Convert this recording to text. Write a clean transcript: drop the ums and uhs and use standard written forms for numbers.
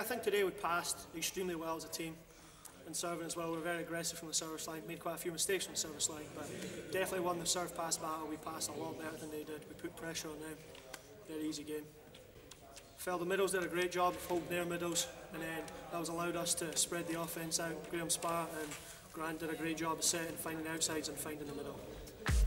think today we passed extremely well as a team. And serving as well, we were very aggressive from the service line, made quite a few mistakes from the service line, but definitely won the serve pass battle. We passed a lot better than they did. We put pressure on them. Very easy game. Felt the middles did a great job of holding their middles, and then that was allowed us to spread the offence out. Graham Sparr and Grant did a great job of setting, finding the outsides and finding the middle.